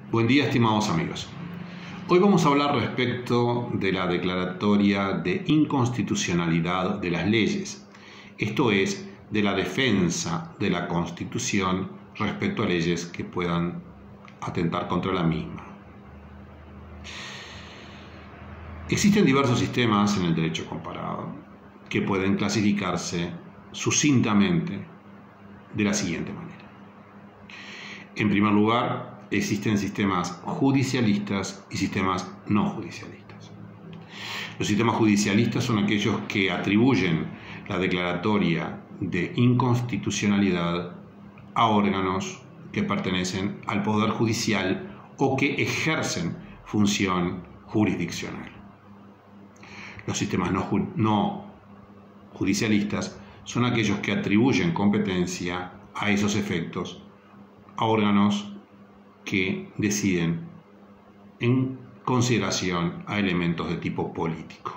Buen día, estimados amigos. Hoy vamos a hablar respecto de la declaratoria de inconstitucionalidad de las leyes, esto es, de la defensa de la Constitución respecto a leyes que puedan atentar contra la misma. Existen diversos sistemas en el derecho comparado que pueden clasificarse sucintamente de la siguiente manera. En primer lugar, existen sistemas judicialistas y sistemas no judicialistas. Los sistemas judicialistas son aquellos que atribuyen la declaratoria de inconstitucionalidad a órganos que pertenecen al Poder Judicial o que ejercen función jurisdiccional. Los sistemas no judicialistas son aquellos que atribuyen competencia a esos efectos a órganos que deciden en consideración a elementos de tipo político.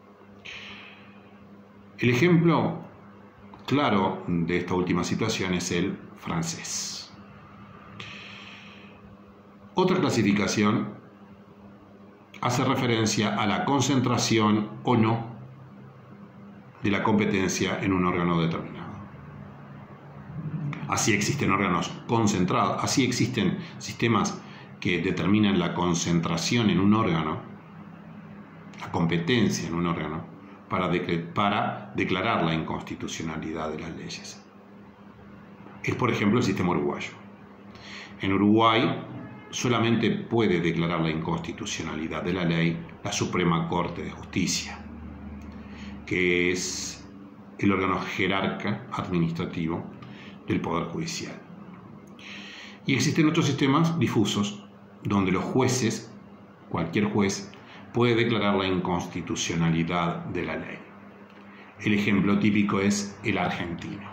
El ejemplo claro de esta última situación es el francés. Otra clasificación hace referencia a la concentración o no de la competencia en un órgano determinado. Así existen órganos concentrados, así existen sistemas que determinan la concentración en un órgano, la competencia en un órgano, para declarar la inconstitucionalidad de las leyes. Es, por ejemplo, el sistema uruguayo. En Uruguay solamente puede declarar la inconstitucionalidad de la ley la Suprema Corte de Justicia, que es el órgano jerarca administrativo del Poder Judicial. Y existen otros sistemas difusos donde los jueces, cualquier juez, puede declarar la inconstitucionalidad de la ley. El ejemplo típico es el argentino.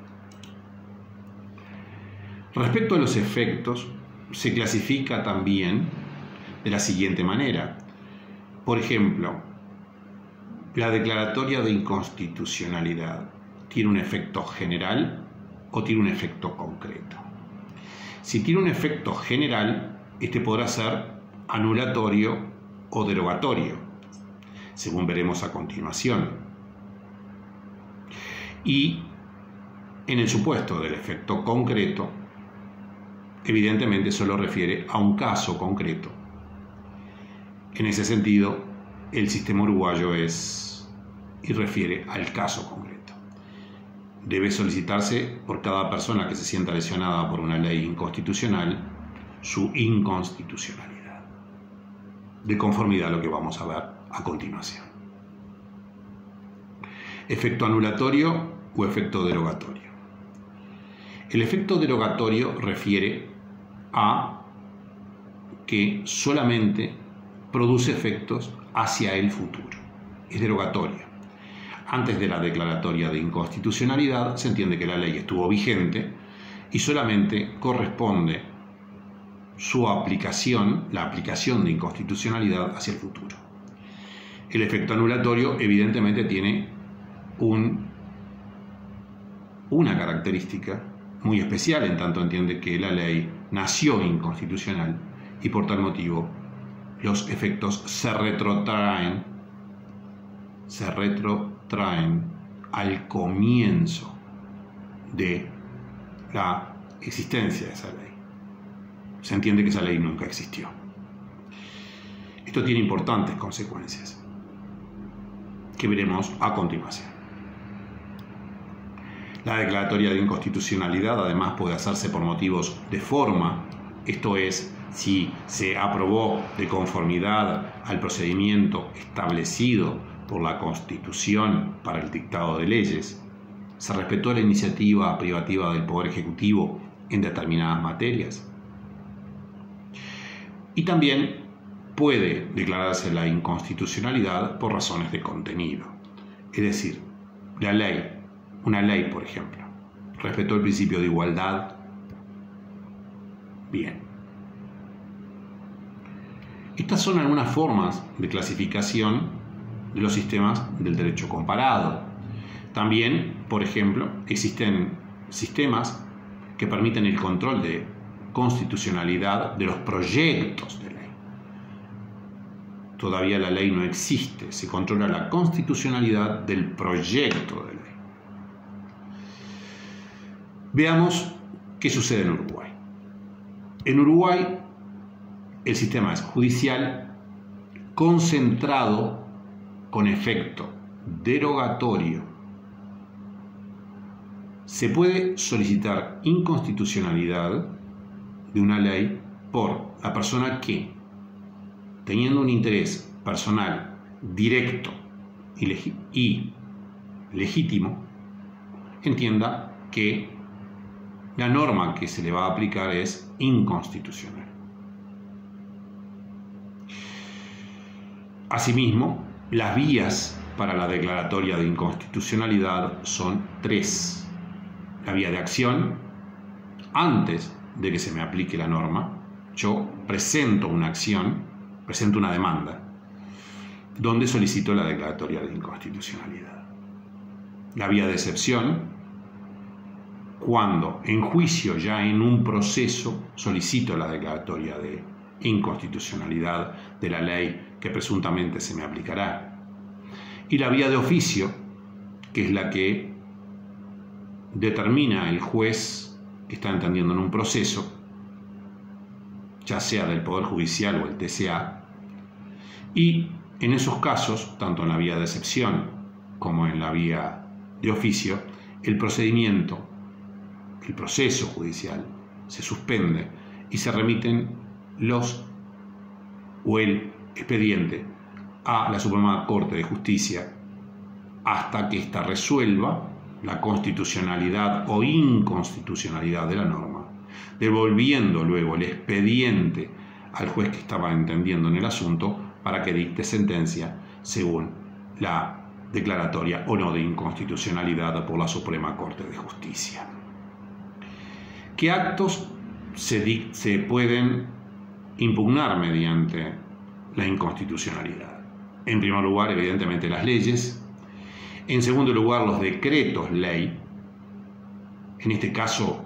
Respecto a los efectos, se clasifica también de la siguiente manera. Por ejemplo, la declaratoria de inconstitucionalidad tiene un efecto general o tiene un efecto concreto. Si tiene un efecto general, este podrá ser anulatorio o derogatorio, según veremos a continuación. Y en el supuesto del efecto concreto, evidentemente solo refiere a un caso concreto. En ese sentido, el sistema uruguayo es y refiere al caso concreto. Debe solicitarse por cada persona que se sienta lesionada por una ley inconstitucional su inconstitucionalidad, de conformidad a lo que vamos a ver a continuación. Efecto anulatorio o efecto derogatorio. El efecto derogatorio refiere a que solamente produce efectos hacia el futuro. Es derogatorio. Antes de la declaratoria de inconstitucionalidad se entiende que la ley estuvo vigente y solamente corresponde su aplicación, la aplicación de inconstitucionalidad hacia el futuro. El efecto anulatorio evidentemente tiene una característica muy especial, en tanto entiende que la ley nació inconstitucional y por tal motivo los efectos se retrotraen al comienzo de la existencia de esa ley. Se entiende que esa ley nunca existió. Esto tiene importantes consecuencias que veremos a continuación. La declaratoria de inconstitucionalidad además puede hacerse por motivos de forma, esto es, si se aprobó de conformidad al procedimiento establecido por la Constitución para el dictado de leyes, se respetó la iniciativa privativa del Poder Ejecutivo en determinadas materias. Y también puede declararse la inconstitucionalidad por razones de contenido. Es decir, una ley, por ejemplo, respetó el principio de igualdad. Bien. Estas son algunas formas de clasificación de los sistemas del derecho comparado. También, por ejemplo, existen sistemas que permiten el control de constitucionalidad de los proyectos de ley. Todavía la ley no existe, se controla la constitucionalidad del proyecto de ley. Veamos qué sucede en Uruguay. En Uruguay, el sistema es judicial concentrado con efecto derogatorio. Se puede solicitar inconstitucionalidad de una ley por la persona que, teniendo un interés personal directo y legítimo, entienda que la norma que se le va a aplicar es inconstitucional. Asimismo, las vías para la declaratoria de inconstitucionalidad son 3. La vía de acción: antes de que se me aplique la norma, yo presento una acción, presento una demanda, donde solicito la declaratoria de inconstitucionalidad. La vía de excepción: cuando en juicio, ya en un proceso, solicito la declaratoria de inconstitucionalidad de la ley que presuntamente se me aplicará. Y la vía de oficio, que es la que determina el juez que está entendiendo en un proceso, ya sea del Poder Judicial o el TCA, y en esos casos, tanto en la vía de excepción como en la vía de oficio, el procedimiento, el proceso judicial se suspende y se remiten el expediente a la Suprema Corte de Justicia hasta que ésta resuelva la constitucionalidad o inconstitucionalidad de la norma, devolviendo luego el expediente al juez que estaba entendiendo en el asunto para que dicte sentencia según la declaratoria o no de inconstitucionalidad por la Suprema Corte de Justicia. ¿Qué actos se pueden impugnar mediante la inconstitucionalidad? En primer lugar, evidentemente, las leyes. En segundo lugar, los decretos ley. En este caso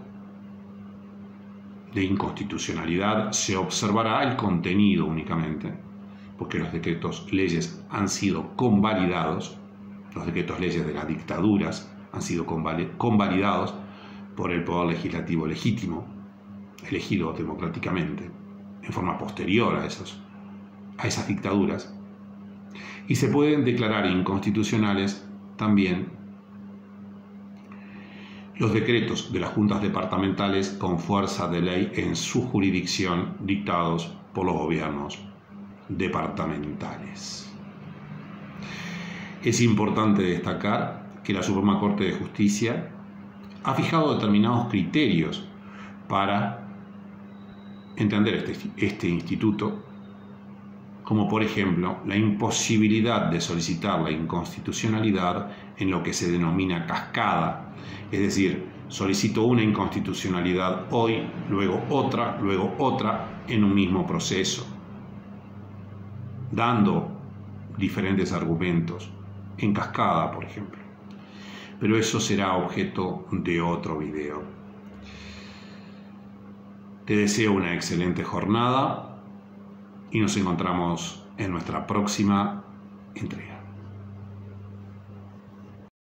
de inconstitucionalidad se observará el contenido únicamente, porque los decretos leyes han sido convalidados, los decretos leyes de las dictaduras han sido convalidados por el Poder Legislativo legítimo, elegido democráticamente, en forma posterior a esas dictaduras, y se pueden declarar inconstitucionales también los decretos de las juntas departamentales con fuerza de ley en su jurisdicción dictados por los gobiernos departamentales. Es importante destacar que la Suprema Corte de Justicia ha fijado determinados criterios para entender este instituto, como por ejemplo la imposibilidad de solicitar la inconstitucionalidad en lo que se denomina cascada, es decir, solicito una inconstitucionalidad hoy, luego otra en un mismo proceso, dando diferentes argumentos en cascada, por ejemplo. Pero eso será objeto de otro video. Te deseo una excelente jornada y nos encontramos en nuestra próxima entrega.